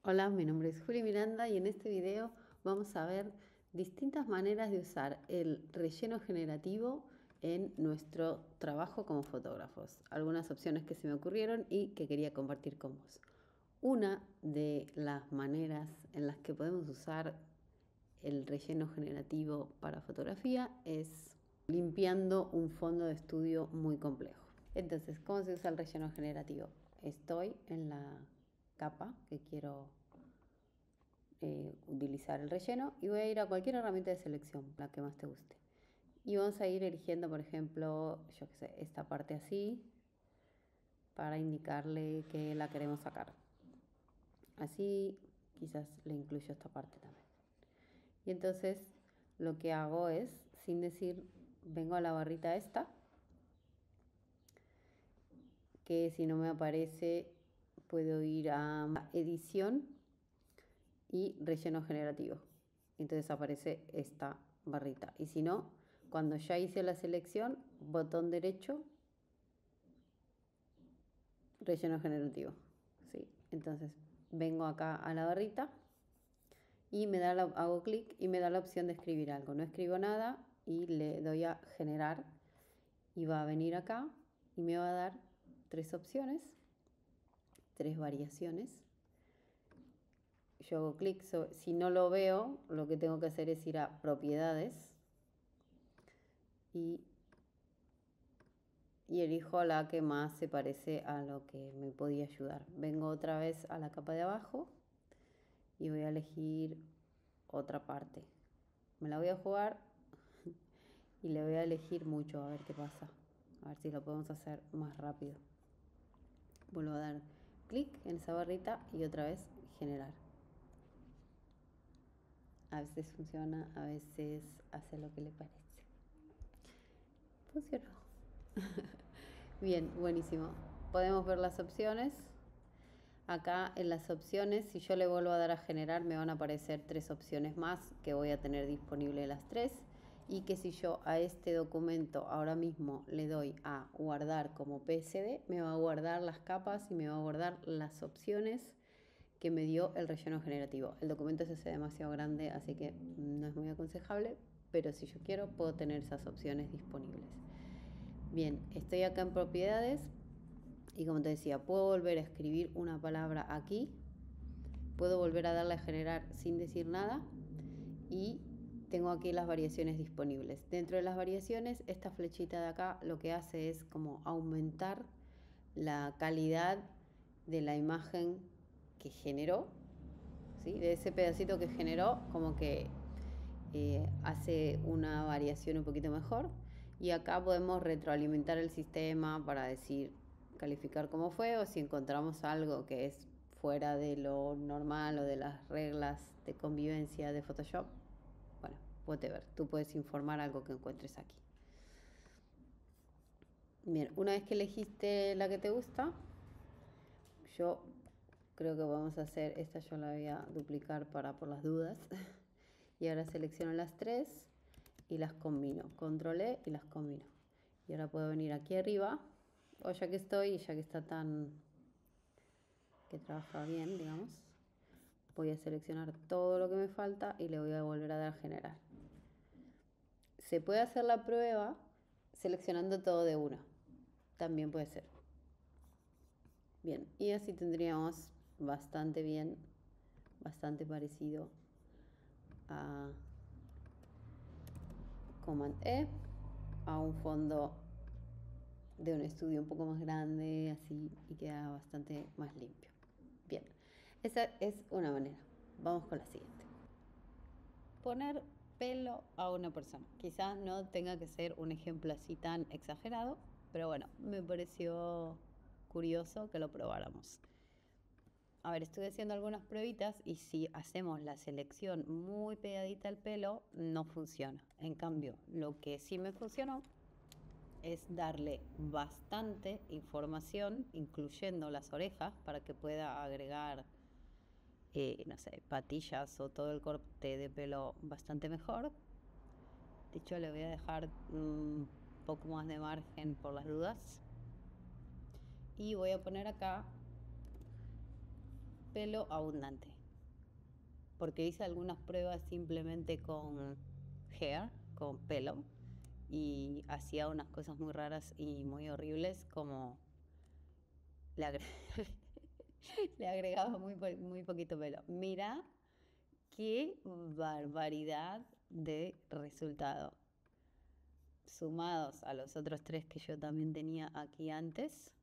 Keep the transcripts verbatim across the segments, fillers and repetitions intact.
Hola, mi nombre es Juli Miranda y en este video vamos a ver distintas maneras de usar el relleno generativo en nuestro trabajo como fotógrafos. Algunas opciones que se me ocurrieron y que quería compartir con vos. Una de las maneras en las que podemos usar el relleno generativo para fotografía es limpiando un fondo de estudio muy complejo. Entonces, ¿cómo se usa el relleno generativo? Estoy en la capa que quiero eh, utilizar el relleno y voy a ir a cualquier herramienta de selección, la que más te guste. Y vamos a ir eligiendo, por ejemplo, yo qué sé, esta parte así, para indicarle que la queremos sacar. Así quizás le incluyo esta parte también. Y entonces lo que hago es, sin decir, vengo a la barrita esta, que si no me aparece puedo ir a edición y relleno generativo. Entonces aparece esta barrita. Y si no, cuando ya hice la selección, botón derecho, relleno generativo. ¿Sí? Entonces vengo acá a la barrita y me da la, hago clic y me da la opción de escribir algo. No escribo nada y le doy a generar y va a venir acá y me va a dar tres opciones, tres variaciones. Yo hago clic, sobre, si no lo veo, lo que tengo que hacer es ir a propiedades y, y elijo la que más se parece a lo que me podía ayudar. Vengo otra vez a la capa de abajo y voy a elegir otra parte. Me la voy a jugar y le voy a elegir mucho a ver qué pasa. A ver si lo podemos hacer más rápido. Vuelvo a dar clic en esa barrita y otra vez generar. A veces funciona, a veces hace lo que le parece. Funcionó. Bien, buenísimo. Podemos ver las opciones. Acá en las opciones, si yo le vuelvo a dar a generar, me van a aparecer tres opciones más que voy a tener disponible las tres. Y que si yo a este documento ahora mismo le doy a guardar como P S D, me va a guardar las capas y me va a guardar las opciones que me dio el relleno generativo. El documento se hace demasiado grande, así que no es muy aconsejable, pero si yo quiero puedo tener esas opciones disponibles. Bien, estoy acá en propiedades y como te decía, puedo volver a escribir una palabra aquí, puedo volver a darle a generar sin decir nada y tengo aquí las variaciones disponibles. Dentro de las variaciones, esta flechita de acá lo que hace es como aumentar la calidad de la imagen que generó, ¿sí? De ese pedacito que generó, como que eh, hace una variación un poquito mejor. Y acá podemos retroalimentar el sistema para decir, calificar cómo fue, o si encontramos algo que es fuera de lo normal o de las reglas de convivencia de Photoshop, bueno, whatever, tú puedes informar algo que encuentres aquí. Bien, una vez que elegiste la que te gusta, yo creo que vamos a hacer, esta yo la voy a duplicar para por las dudas. Y ahora selecciono las tres y las combino. Control E y las combino. Y ahora puedo venir aquí arriba, o ya que estoy y ya que está tan, que trabaja bien, digamos, voy a seleccionar todo lo que me falta y le voy a volver a dar a generar. Se puede hacer la prueba seleccionando todo de una. También puede ser. Bien, y así tendríamos bastante bien, bastante parecido a Command E, a un fondo de un estudio un poco más grande, así, y queda bastante más limpio. Bien, esa es una manera. Vamos con la siguiente. Poner pelo a una persona. Quizás no tenga que ser un ejemplo así tan exagerado, pero bueno, me pareció curioso que lo probáramos. A ver, estoy haciendo algunas pruebitas y si hacemos la selección muy pegadita al pelo, no funciona. En cambio, lo que sí me funcionó es darle bastante información, incluyendo las orejas, para que pueda agregar, eh, no sé, patillas o todo el corte de pelo bastante mejor. De hecho, le voy a dejar un poco más de margen por las dudas. Y voy a poner acá pelo abundante. Porque hice algunas pruebas simplemente con hair, con pelo, y hacía unas cosas muy raras y muy horribles, como le, agre le agregaba muy, muy poquito pelo. Mira qué barbaridad de resultado. Sumados a los otros tres que yo también tenía aquí antes,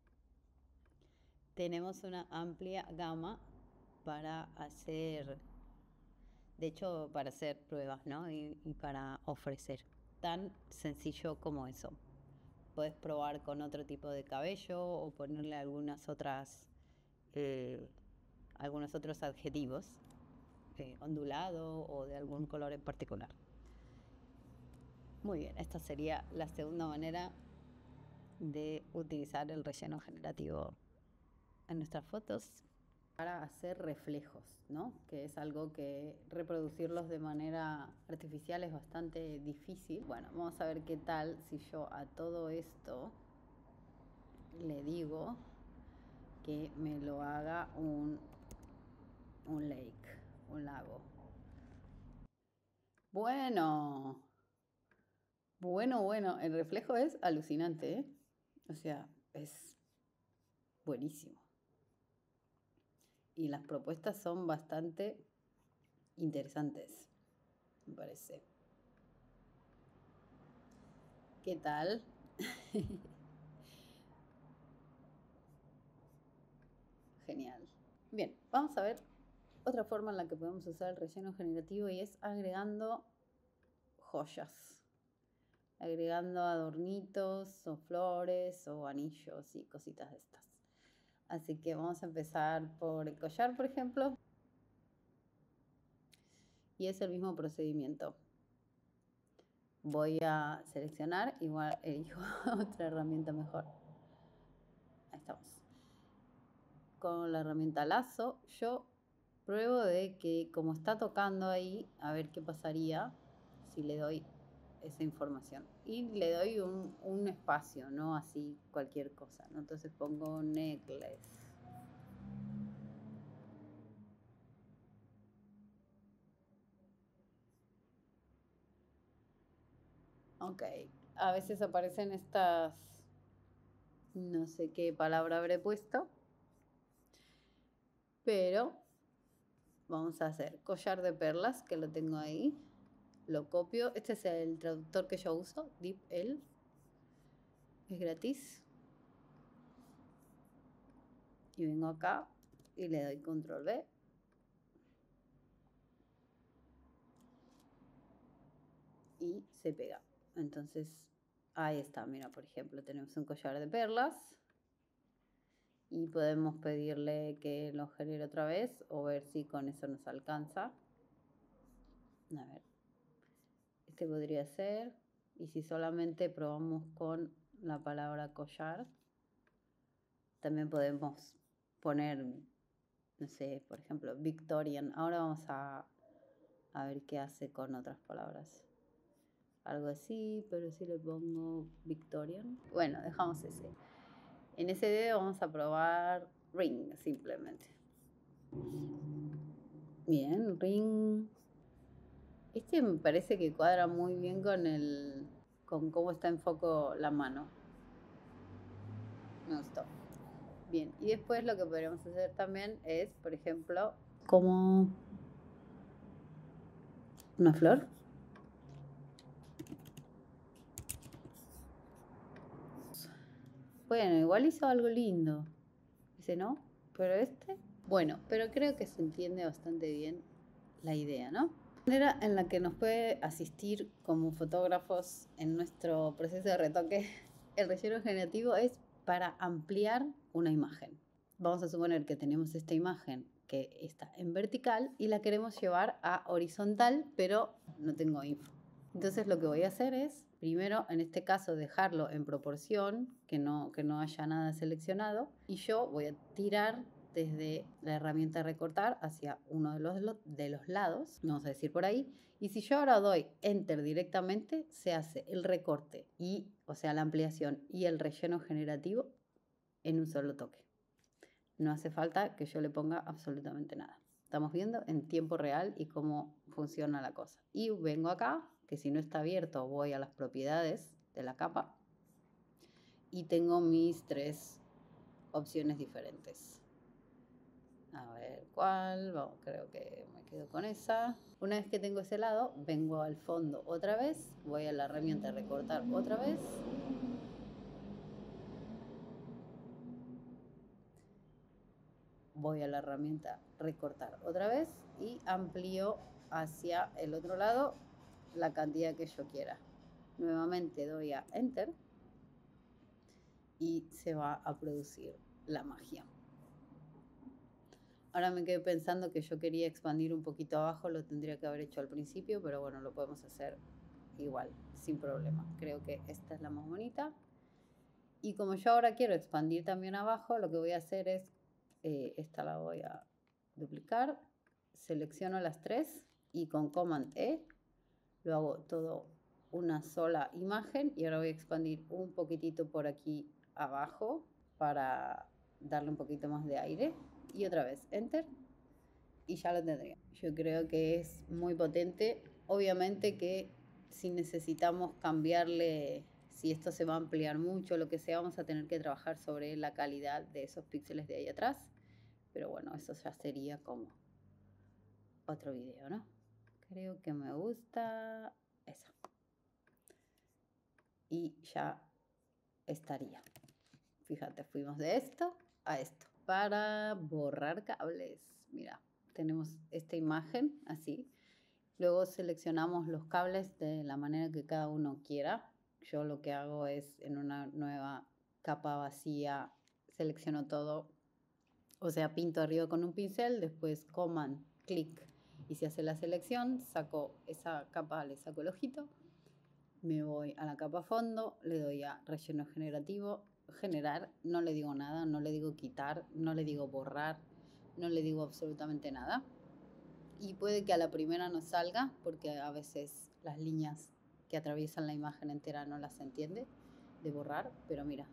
tenemos una amplia gama para hacer, de hecho, para hacer pruebas, ¿no? Y, y para ofrecer. Tan sencillo como eso. Puedes probar con otro tipo de cabello o ponerle algunas otras, eh, algunos otros adjetivos, eh, ondulado o de algún color en particular. Muy bien, esta sería la segunda manera de utilizar el relleno generativo en nuestras fotos para hacer reflejos, ¿no? Que es algo que reproducirlos de manera artificial es bastante difícil. Bueno, vamos a ver qué tal si yo a todo esto le digo que me lo haga un, un lake, un lago. Bueno, bueno, bueno, el reflejo es alucinante, ¿eh? O sea, es buenísimo. Y las propuestas son bastante interesantes, me parece. ¿Qué tal? Genial. Bien, vamos a ver otra forma en la que podemos usar el relleno generativo y es agregando joyas. Agregando adornitos o flores o anillos y cositas de estas. Así que vamos a empezar por el collar, por ejemplo. Y es el mismo procedimiento. Voy a seleccionar, igual elijo otra herramienta mejor. Ahí estamos. Con la herramienta lazo, yo pruebo de que como está tocando ahí, a ver qué pasaría si le doy esa información. Y le doy un, un espacio, no así cualquier cosa, ¿no? Entonces pongo necklace. Ok, a veces aparecen estas, no sé qué palabra habré puesto, pero vamos a hacer collar de perlas, que lo tengo ahí. Lo copio. Este es el traductor que yo uso, DeepL. Es gratis. Y vengo acá y le doy control V. Y se pega. Entonces, ahí está. Mira, por ejemplo, tenemos un collar de perlas. Y podemos pedirle que lo genere otra vez o ver si con eso nos alcanza. A ver. Este podría ser. Y si solamente probamos con la palabra collar, también podemos poner, no sé, por ejemplo, Victorian. Ahora vamos a, a ver qué hace con otras palabras. Algo así, pero si le pongo Victorian. Bueno, dejamos ese. En ese dedo vamos a probar ring, simplemente. Bien, ring. Este me parece que cuadra muy bien con el, con cómo está en foco la mano. Me gustó. Bien, y después lo que podríamos hacer también es, por ejemplo, como una flor. Bueno, igual hizo algo lindo. Ese no, pero este, bueno, pero creo que se entiende bastante bien la idea, ¿no? La manera en la que nos puede asistir como fotógrafos en nuestro proceso de retoque el relleno generativo es para ampliar una imagen. Vamos a suponer que tenemos esta imagen que está en vertical y la queremos llevar a horizontal, pero no tengo info. Entonces lo que voy a hacer es, primero, en este caso, dejarlo en proporción, que no, que no haya nada seleccionado, y yo voy a tirar desde la herramienta recortar hacia uno de los, de los lados, vamos a decir por ahí, y si yo ahora doy Enter directamente, se hace el recorte, y, o sea, la ampliación y el relleno generativo en un solo toque. no hace falta que yo le ponga absolutamente nada. Estamos viendo en tiempo real y cómo funciona la cosa. Y vengo acá, que si no está abierto, voy a las propiedades de la capa y tengo mis tres opciones diferentes. A ver cuál, vamos, creo que me quedo con esa. Una vez que tengo ese lado, vengo al fondo otra vez, voy a la herramienta recortar otra vez. Voy a la herramienta recortar otra vez y amplío hacia el otro lado la cantidad que yo quiera. Nuevamente doy a Enter y se va a producir la magia. Ahora me quedé pensando que yo quería expandir un poquito abajo, lo tendría que haber hecho al principio, pero bueno, lo podemos hacer igual, sin problema. Creo que esta es la más bonita. Y como yo ahora quiero expandir también abajo, lo que voy a hacer es, eh, esta la voy a duplicar, selecciono las tres y con Command E lo hago todo una sola imagen y ahora voy a expandir un poquitito por aquí abajo para darle un poquito más de aire y otra vez Enter y ya lo tendría. Yo creo que es muy potente. Obviamente que si necesitamos cambiarle, si esto se va a ampliar mucho, lo que sea, vamos a tener que trabajar sobre la calidad de esos píxeles de ahí atrás. Pero bueno, eso ya sería como otro video, ¿no? Creo que me gusta esa. Y ya estaría. Fíjate, fuimos de esto a esto. Para borrar cables, mira, tenemos esta imagen así. Luego seleccionamos los cables de la manera que cada uno quiera. Yo lo que hago es en una nueva capa vacía, selecciono todo. O sea, pinto arriba con un pincel, después Command, clic y se hace la selección. Saco esa capa, le saco el ojito. Me voy a la capa fondo, le doy a relleno generativo, generar, no le digo nada, no le digo quitar, no le digo borrar, no le digo absolutamente nada. Y puede que a la primera no salga, porque a veces las líneas que atraviesan la imagen entera no las entiende de borrar, pero mira.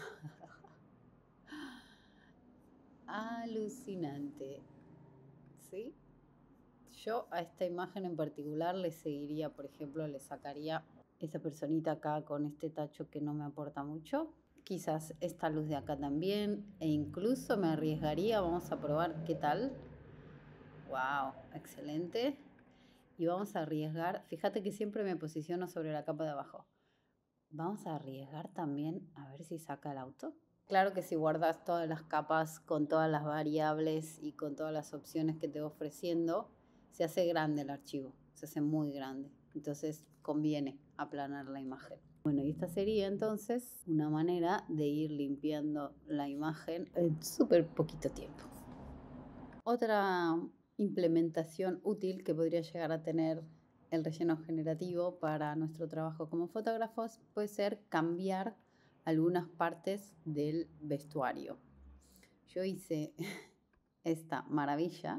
Alucinante. ¿Sí? Yo a esta imagen en particular le seguiría, por ejemplo, le sacaría esa personita acá con este tacho que no me aporta mucho. Quizás esta luz de acá también. E incluso me arriesgaría, vamos a probar qué tal. Wow, excelente. Y vamos a arriesgar, fíjate que siempre me posiciono sobre la capa de abajo. Vamos a arriesgar también a ver si saca el auto. Claro que si guardas todas las capas con todas las variables y con todas las opciones que te va ofreciendo, se hace grande el archivo, se hace muy grande. Entonces conviene aplanar la imagen. Bueno, y esta sería entonces una manera de ir limpiando la imagen en súper poquito tiempo. Otra implementación útil que podría llegar a tener el relleno generativo para nuestro trabajo como fotógrafos puede ser cambiar algunas partes del vestuario. Yo hice esta maravilla,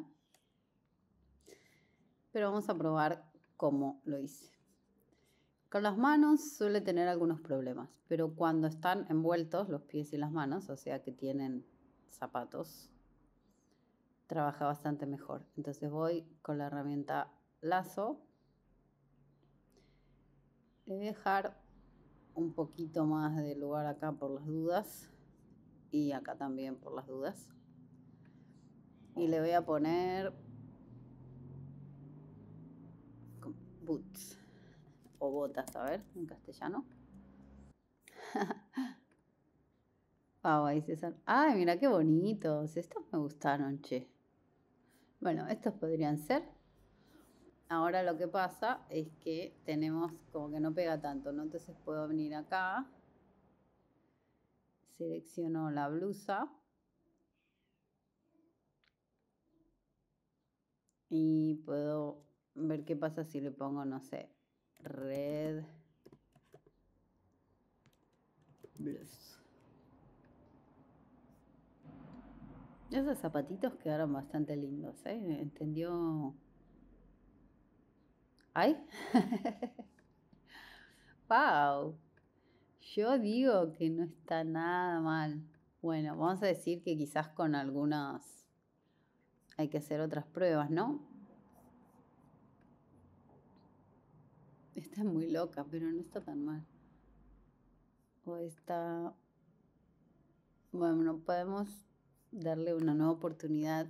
pero vamos a probar cómo lo hice. Con las manos suele tener algunos problemas, pero cuando están envueltos los pies y las manos, o sea que tienen zapatos, trabaja bastante mejor. Entonces voy con la herramienta lazo. Le voy a dejar un poquito más de lugar acá por las dudas y acá también por las dudas. Y le voy a poner boots o botas, a ver, en castellano. Wow, ahí César. Ay, mira qué bonitos. Estos me gustaron, che. Bueno, estos podrían ser. Ahora lo que pasa es que tenemos como que no pega tanto, ¿no? Entonces puedo venir acá, selecciono la blusa y puedo ver qué pasa si le pongo, no sé, red blues. Esos zapatitos quedaron bastante lindos, ¿eh? ¿Entendió? ¡Ay! ¡Wow! Yo digo que no está nada mal. Bueno, vamos a decir que quizás con algunas hay que hacer otras pruebas, ¿no? Esta es muy loca, pero no está tan mal. O está... Bueno, no podemos darle una nueva oportunidad.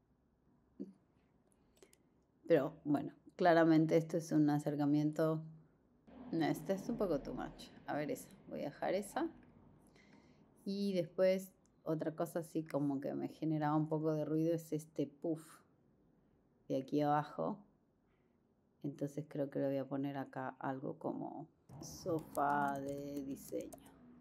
Pero bueno, claramente esto es un acercamiento. No, esta es un poco too much. A ver esa. Voy a dejar esa. Y después otra cosa así como que me generaba un poco de ruido es este puff de aquí abajo. Entonces creo que le voy a poner acá algo como sofá de diseño.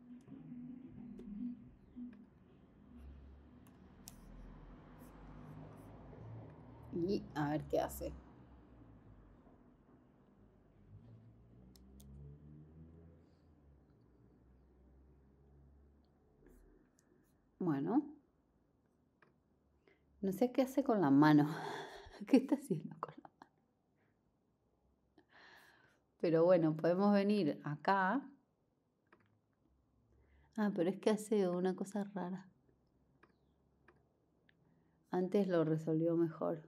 Y a ver qué hace. Bueno. No sé qué hace con la mano. ¿Qué está haciendo con la mano? Pero bueno, podemos venir acá. Ah, pero es que hace una cosa rara. Antes lo resolvió mejor.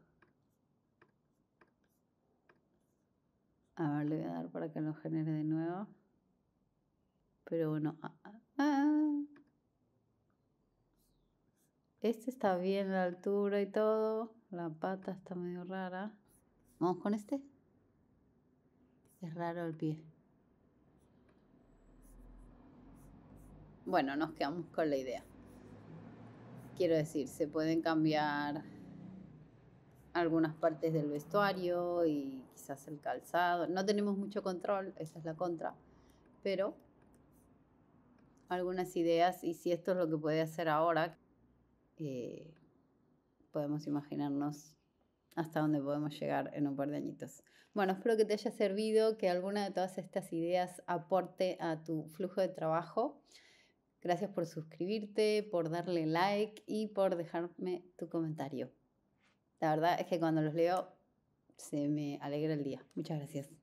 A ver, le voy a dar para que lo genere de nuevo. Pero bueno. Ah, ah, ah. Este está bien la altura y todo. La pata está medio rara. Vamos con este. Es raro el pie. Bueno, nos quedamos con la idea. Quiero decir, se pueden cambiar algunas partes del vestuario y quizás el calzado. No tenemos mucho control, esa es la contra. Pero algunas ideas, y si esto es lo que puede hacer ahora, eh, podemos imaginarnos hasta dónde podemos llegar en un par de añitos. Bueno, espero que te haya servido, que alguna de todas estas ideas aporte a tu flujo de trabajo. Gracias por suscribirte, por darle like y por dejarme tu comentario. La verdad es que cuando los leo se me alegra el día. Muchas gracias.